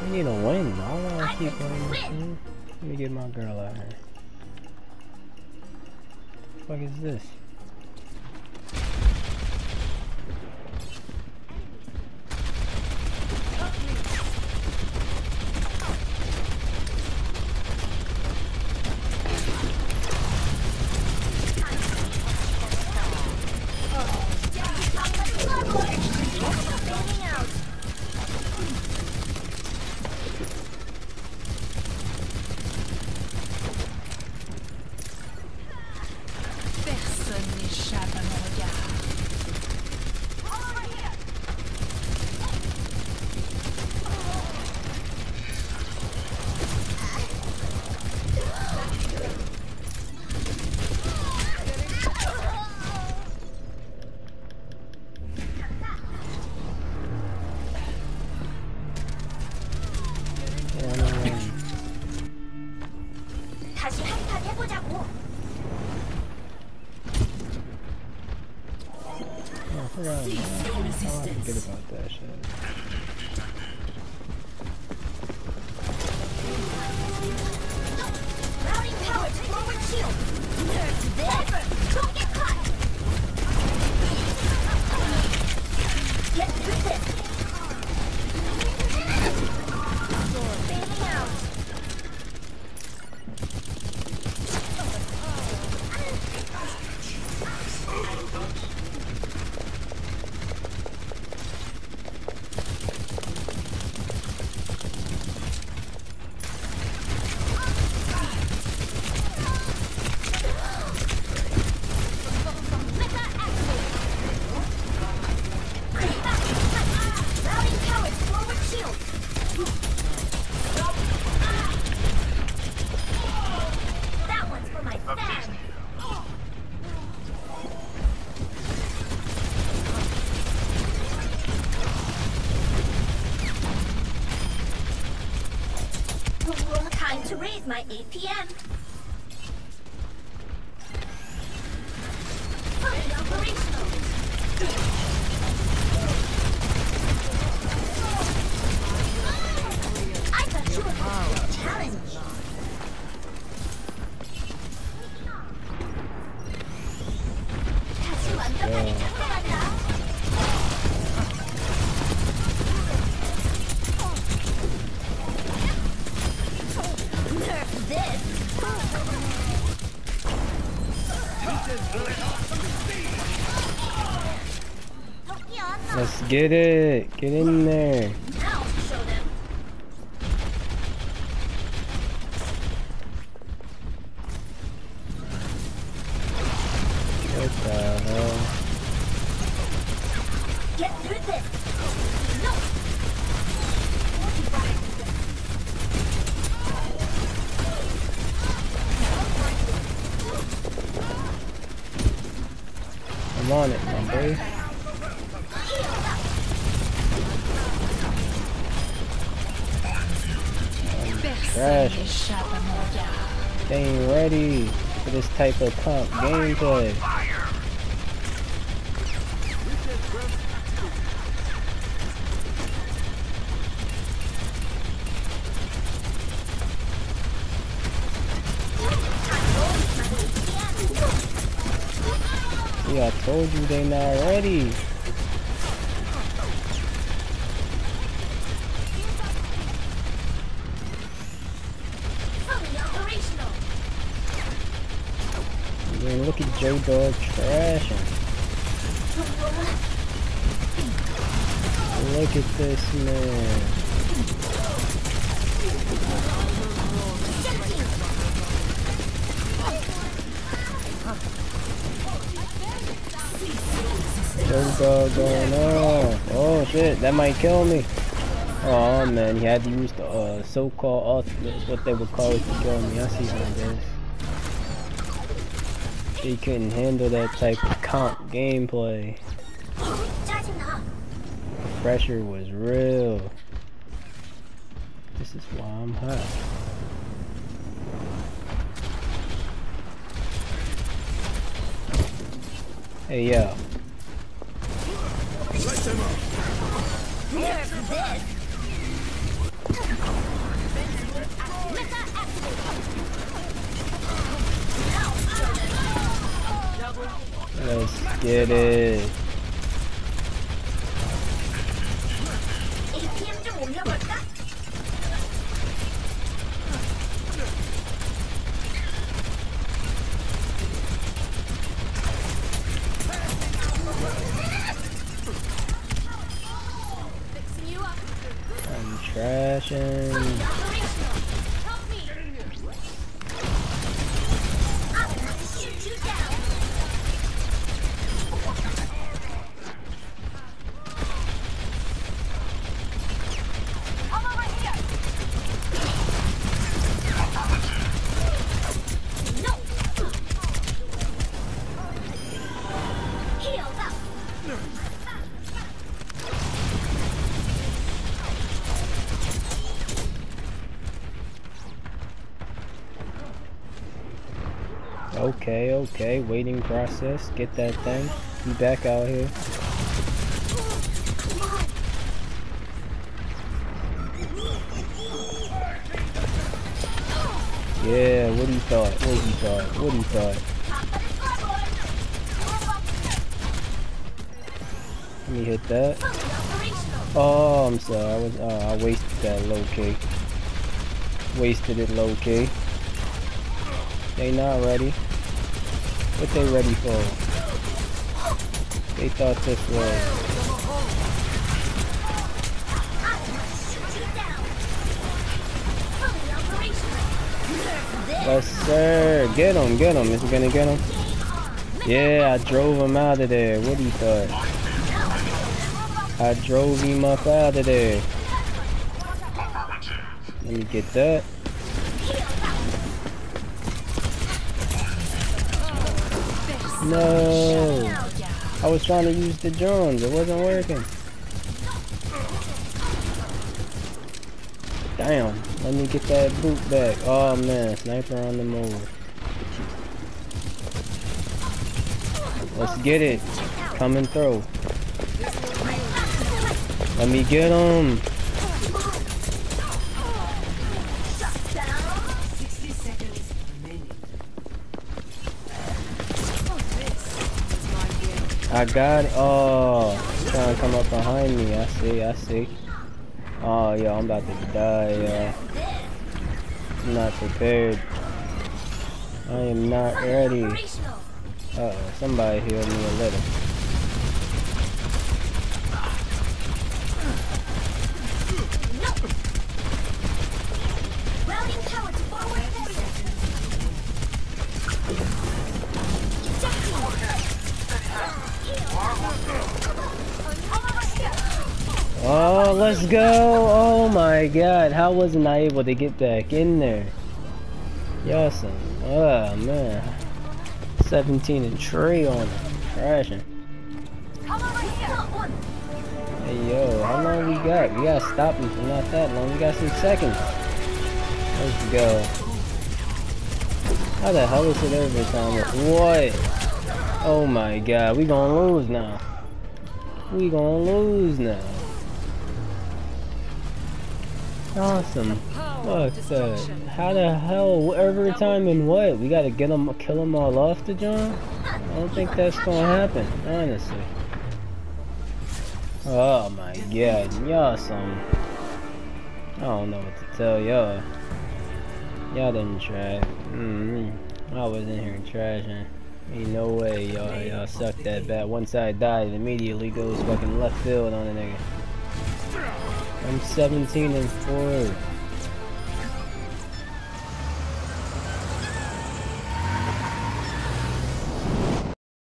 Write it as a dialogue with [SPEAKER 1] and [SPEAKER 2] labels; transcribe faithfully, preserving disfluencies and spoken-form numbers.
[SPEAKER 1] We need a win. I don't want to keep playing this game. Let me get my girl out here. What the fuck is this? Forget about that shit.
[SPEAKER 2] Routing power to forward shield. Nerve to this. Don't get caught. Get through this. Fading out. Time to raise my A P M. Fully operational. I thought you were going to challenge. 다시 완벽하게 작동한다.
[SPEAKER 1] Let's get it. Get in there. What the hell?
[SPEAKER 2] Get through this. No.
[SPEAKER 1] I'm on it, my boy. Trash. They ain't ready for this type of comp gameplay. Yeah, I told you they not ready. Man, look at J Dog trashing. Look at this man. J Dog going on. Oh shit, that might kill me. Oh man, he had to use the uh, so-called ultimate, what they would call it, to kill me. I see how it is. He couldn't handle that type of comp gameplay. The pressure was real. This is why I'm hot. Hey yo. Let's get it.
[SPEAKER 2] 에이티엠 좀 올려볼까? Fixing you up.
[SPEAKER 1] I'm trashing.
[SPEAKER 2] Help me. I'm gonna shoot you down. Come over here. No. Healed up.
[SPEAKER 1] Okay, okay, waiting process. Get that thing. Be back out here. Yeah, what he thought? What he thought? What he thought? Let me hit that. Oh, I'm sorry. I was. Uh, I wasted that low key. Wasted it low key. They not ready. What they ready for? They thought this was. Yes, sir. Get him, get him. Is he gonna get him? Yeah, I drove him out of there. What he thought? I drove him up out of there. Let me get that. No, I was trying to use the drones. It wasn't working. Damn, let me get that boot back. Oh man, sniper on the move. Let's get it. Coming through. Let me get him. I got it. Oh, he's trying to come up behind me. I see, I see. Oh, yo, I'm about to die, yo. I'm not prepared. I am not ready. Uh-oh, somebody heal me a little. Oh, let's go! Oh my god, how wasn't I able to get back in there? Yes, oh man. seventeen and Trey on it. Crashing. Hey yo, how long we got? We gotta stop him for not that long. We got some seconds. Let's go. How the hell is it overtime? What? Oh my god, we gonna lose now. We gonna lose now. Awesome. Fuck that. How the hell? Overtime and what? We gotta get them, kill them all off the John? I don't think that's gonna happen, honestly. Oh my god, y'all some. I don't know what to tell y'all. Y'all didn't try. Mm-hmm. I was in here trashing. Ain't no way y'all y'all suck that bad. Once I died, it immediately goes fucking left field on a nigga. I'm seventeen and four.